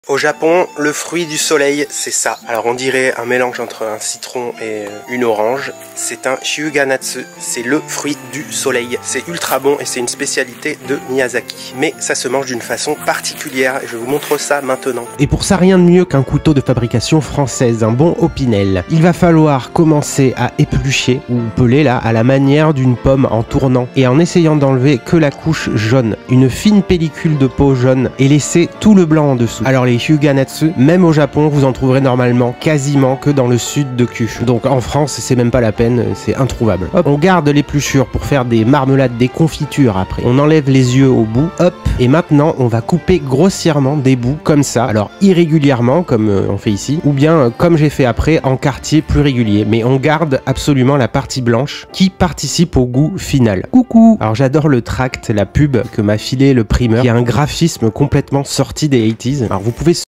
Au Japon, le fruit du soleil, c'est ça. Alors on dirait un mélange entre un citron et une orange. C'est un Hyuga-natsu, c'est le fruit du soleil. C'est ultra bon et c'est une spécialité de Miyazaki. Mais ça se mange d'une façon particulière et je vous montre ça maintenant. Et pour ça, rien de mieux qu'un couteau de fabrication française, un bon Opinel. Il va falloir commencer à éplucher ou peler là à la manière d'une pomme en tournant et en essayant d'enlever que la couche jaune, une fine pellicule de peau jaune et laisser tout le blanc en dessous. Alors les Hyuga-natsu, même au Japon, vous en trouverez normalement quasiment que dans le sud de Kyushu. Donc en France, c'est même pas la peine, c'est introuvable. Hop, on garde l'épluchure pour faire des marmelades, des confitures après. On enlève les yeux au bout, hop, et maintenant on va couper grossièrement des bouts comme ça. Alors irrégulièrement, comme on fait ici, ou bien comme j'ai fait après, en quartier plus régulier. Mais on garde absolument la partie blanche qui participe au goût final. Coucou! Alors j'adore le tract, la pub que m'a filé le primeur, qui a un graphisme complètement sorti des 80s. Alors vous pouvez